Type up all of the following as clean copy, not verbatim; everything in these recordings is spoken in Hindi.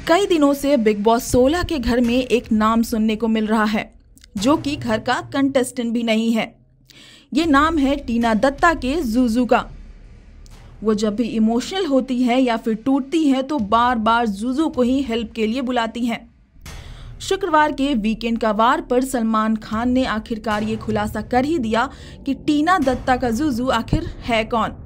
कई दिनों से बिग बॉस 16 के घर में एक नाम सुनने को मिल रहा है जो कि घर का कंटेस्टेंट भी नहीं है। ये नाम है टीना दत्ता के जूजू का। वो जब भी इमोशनल होती है या फिर टूटती है तो बार बार जूजू को ही हेल्प के लिए बुलाती हैं। शुक्रवार के वीकेंड का वार पर सलमान खान ने आखिरकार ये खुलासा कर ही दिया कि टीना दत्ता का जूजू आखिर है कौन।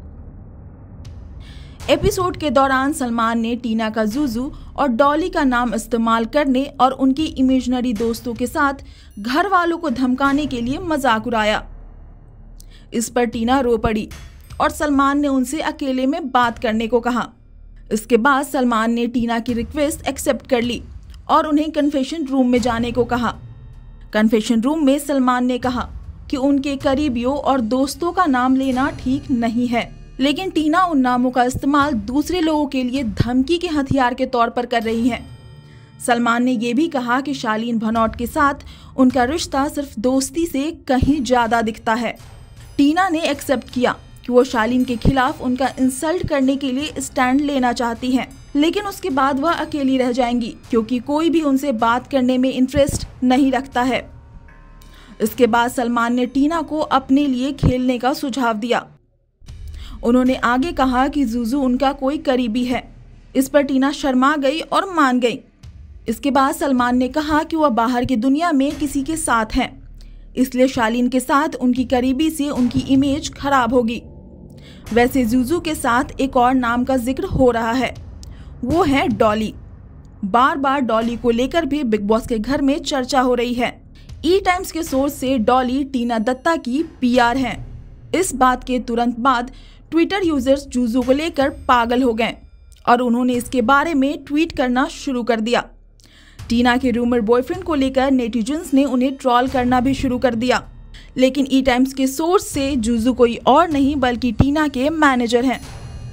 एपिसोड के दौरान सलमान ने टीना का जूजू और डॉली का नाम इस्तेमाल करने और उनकी इमेजिनरी दोस्तों के साथ घर वालों को धमकाने के लिए मजाक उड़ाया। इस पर टीना रो पड़ी और सलमान ने उनसे अकेले में बात करने को कहा। इसके बाद सलमान ने टीना की रिक्वेस्ट एक्सेप्ट कर ली और उन्हें कन्फेशन रूम में जाने को कहा। कन्फेशन रूम में सलमान ने कहा कि उनके करीबियों और दोस्तों का नाम लेना ठीक नहीं है, लेकिन टीना उन नामों का इस्तेमाल दूसरे लोगों के लिए धमकी के हथियार के तौर पर कर रही है। सलमान ने यह भी कहा कि शालीन भनोट के साथ उनका रिश्ता सिर्फ दोस्ती से कहीं ज्यादा दिखता है। टीना ने एक्सेप्ट किया कि वो शालीन के खिलाफ उनका इंसल्ट करने के लिए स्टैंड लेना चाहती हैं, लेकिन उसके बाद वह अकेली रह जाएंगी क्योंकि कोई भी उनसे बात करने में इंटरेस्ट नहीं रखता है। इसके बाद सलमान ने टीना को अपने लिए खेलने का सुझाव दिया। उन्होंने आगे कहा कि जूजू उनका कोई करीबी है। इस पर टीना शर्मा गई और मान गई। इसके बाद सलमान ने कहा कि वह बाहर की दुनिया में किसी के साथ हैं, इसलिए शालीन के साथ उनकी करीबी से उनकी इमेज खराब होगी। वैसे जूजू के साथ एक और नाम का जिक्र हो रहा है, वो है डॉली। बार बार डॉली को लेकर भी बिग बॉस के घर में चर्चा हो रही है। ई टाइम्स के सोर्स से डॉली टीना दत्ता की पीआर हैं। इस बात के तुरंत बाद ट्विटर यूजर्स जूजू को लेकर पागल हो गए और उन्होंने इसके बारे में ट्वीट करना शुरू कर दिया। टीना के रूमर बॉयफ्रेंड को लेकर नेटिजन्स ने उन्हें ट्रोल करना भी शुरू कर दिया, लेकिन ई टाइम्स के सोर्स से जूजू कोई और नहीं बल्कि टीना के मैनेजर हैं।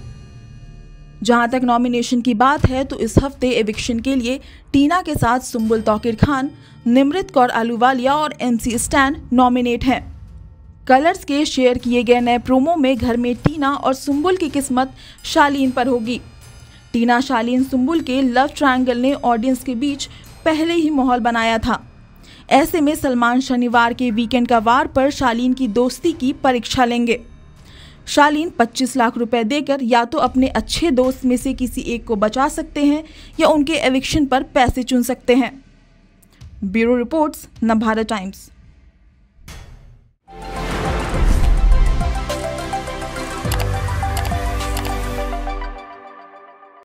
जहां तक नॉमिनेशन की बात है तो इस हफ्ते एविक्शन के लिए टीना के साथ सुंबुल तौकीर खान, निमृत कौर आलूवालिया और MC स्टैन नॉमिनेट हैं। कलर्स के शेयर किए गए नए प्रोमो में घर में टीना और सुंबुल की किस्मत शालीन पर होगी। टीना, शालीन, सुंबुल के लव ट्रायंगल ने ऑडियंस के बीच पहले ही माहौल बनाया था। ऐसे में सलमान शनिवार के वीकेंड का वार पर शालीन की दोस्ती की परीक्षा लेंगे। शालीन 25 लाख रुपए देकर या तो अपने अच्छे दोस्त में से किसी एक को बचा सकते हैं या उनके एविक्शन पर पैसे चुन सकते हैं। Bureau reports, Navbharat times.